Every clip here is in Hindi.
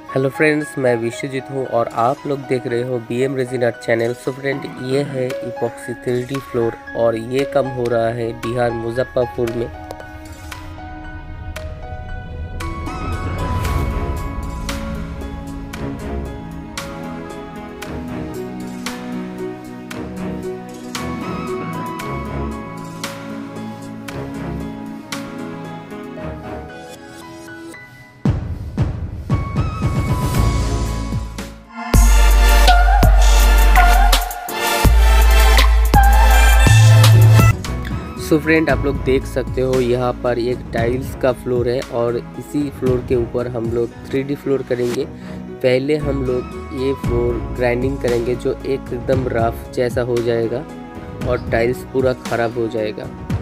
हेलो फ्रेंड्स, मैं विश्वजीत हूँ और आप लोग देख रहे हो BM resin art channel. So friend, ये है इपॉक्सी 3D फ्लोर और ये काम हो रहा है बिहार मुजफ्फरपुर में। सो फ्रेंड, आप लोग देख सकते हो यहाँ पर एक टाइल्स का फ्लोर है और इसी फ्लोर के ऊपर हम लोग 3D फ्लोर करेंगे। पहले हम लोग ये फ्लोर ग्राइंडिंग करेंगे जो एकदम रफ जैसा हो जाएगा और टाइल्स पूरा ख़राब हो जाएगा।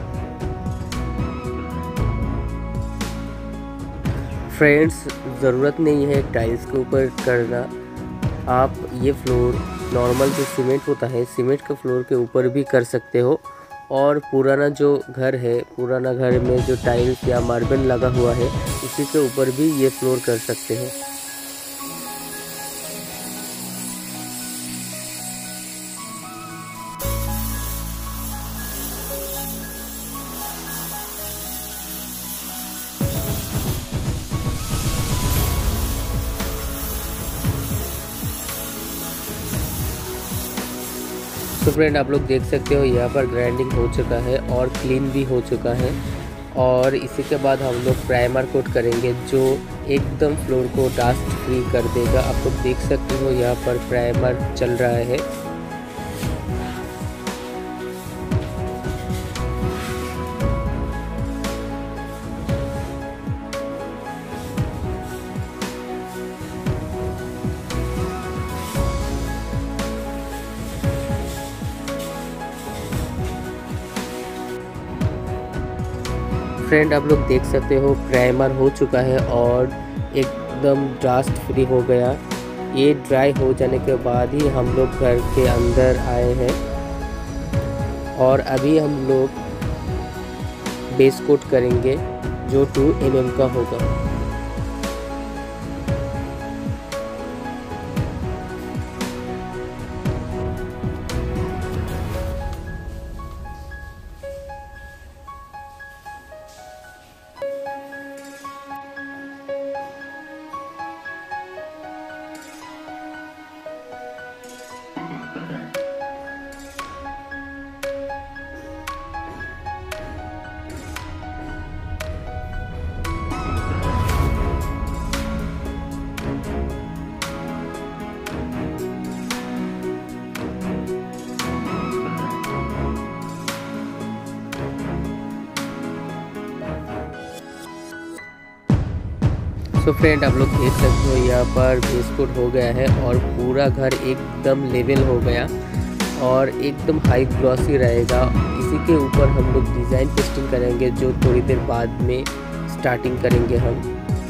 फ्रेंड्स, ज़रूरत नहीं है टाइल्स के ऊपर करना। आप ये फ्लोर नॉर्मल जो सीमेंट होता है, सीमेंट के फ्लोर के ऊपर भी कर सकते हो। और पुराना जो घर है, पुराना घर में जो टाइल्स या मार्बल लगा हुआ है, उसी के ऊपर भी ये फ्लोर कर सकते हो। तो फ्रेंड, आप लोग देख सकते हो यहाँ पर ग्राइंडिंग हो चुका है और क्लीन भी हो चुका है। और इसी के बाद हम लोग प्राइमर कोट करेंगे जो एकदम फ्लोर को डस्ट फ्री कर देगा। आप लोग देख सकते हो यहाँ पर प्राइमर चल रहा है। फ्रेंड, आप लोग देख सकते हो प्राइमर हो चुका है और एकदम डस्ट फ्री हो गया। ये ड्राई हो जाने के बाद ही हम लोग घर के अंदर आए हैं और अभी हम लोग बेस कोट करेंगे जो 2 mm का होगा। तो फ्रेंड, आप लोग देख सकते हो यहाँ पर बेस कोट हो गया है और पूरा घर एकदम लेवल हो गया और एकदम हाई ग्लॉसी रहेगा। इसी के ऊपर हम लोग डिज़ाइन पेस्टिंग करेंगे जो थोड़ी देर बाद में स्टार्टिंग करेंगे हम।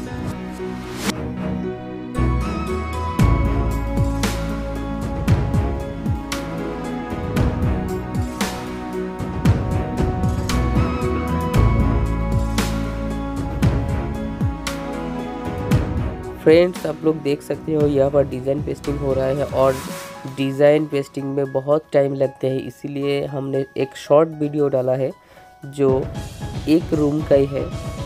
फ्रेंड्स, आप लोग देख सकते हो यहाँ पर डिज़ाइन पेस्टिंग हो रहा है और डिज़ाइन पेस्टिंग में बहुत टाइम लगता है, इसीलिए हमने एक शॉर्ट वीडियो डाला है जो एक रूम का ही है।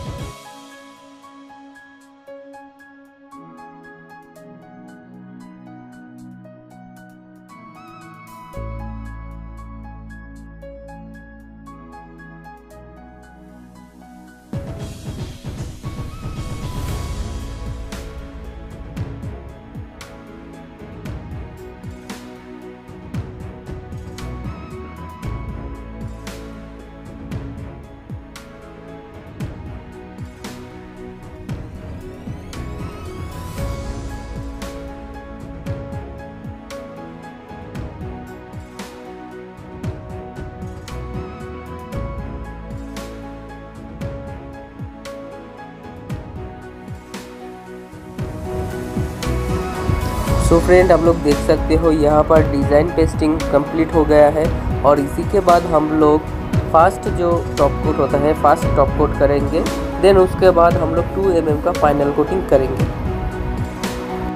सो फ्रेंड, आप लोग देख सकते हो यहाँ पर डिज़ाइन पेस्टिंग कंप्लीट हो गया है और इसी के बाद हम लोग फास्ट जो टॉप कोट होता है फास्ट टॉप कोट करेंगे। देन उसके बाद हम लोग 2 mm का फाइनल कोटिंग करेंगे।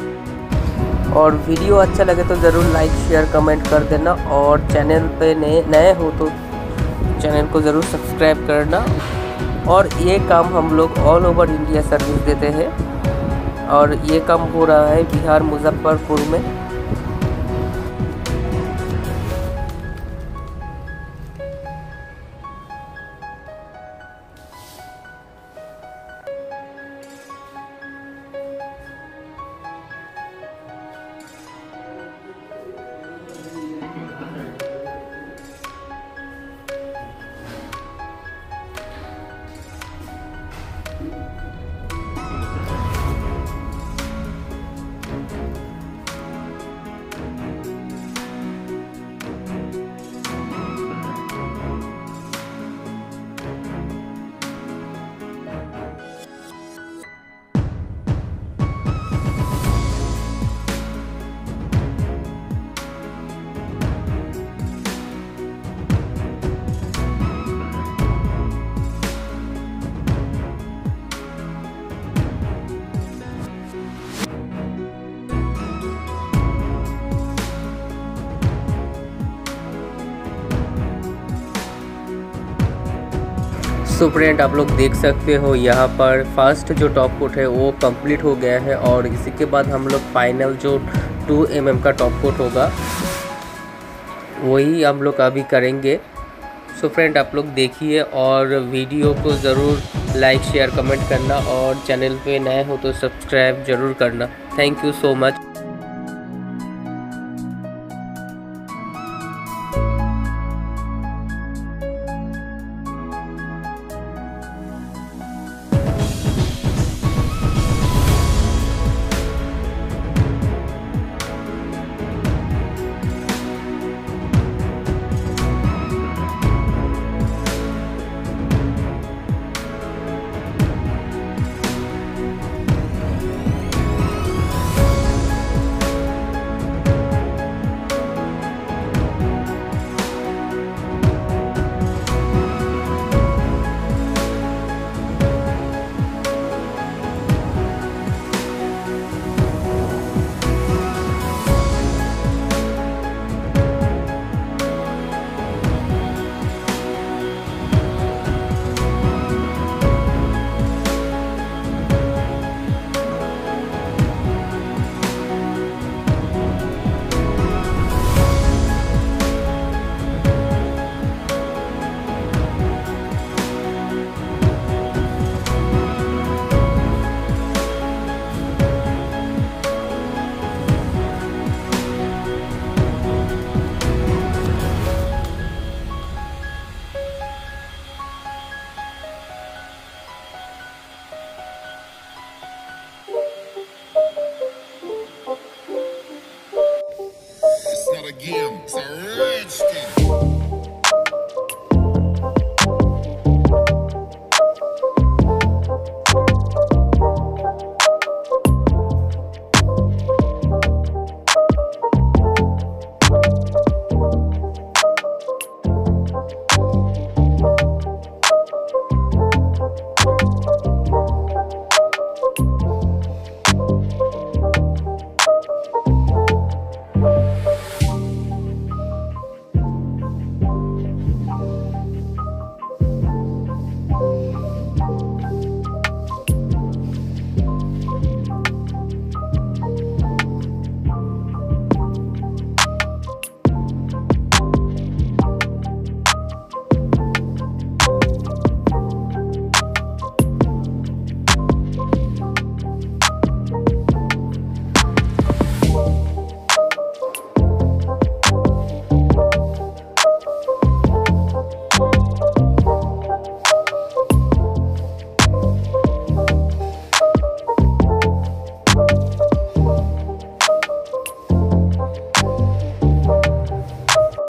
और वीडियो अच्छा लगे तो ज़रूर लाइक शेयर कमेंट कर देना, और चैनल पे नए हो तो चैनल को ज़रूर सब्सक्राइब करना। और ये काम हम लोग ऑल ओवर इंडिया सर्विस देते हैं, और ये काम हो रहा है बिहार मुजफ्फरपुर में। सो फ्रेंड, आप लोग देख सकते हो यहाँ पर फर्स्ट जो टॉप कोट है वो कंप्लीट हो गया है, और इसी के बाद हम लोग फाइनल जो 2 mm का टॉप कोट होगा वही हम लोग अभी करेंगे। सो फ्रेंड, आप लोग देखिए और वीडियो को ज़रूर लाइक शेयर कमेंट करना, और चैनल पे नए हो तो सब्सक्राइब ज़रूर करना। Thank you so much.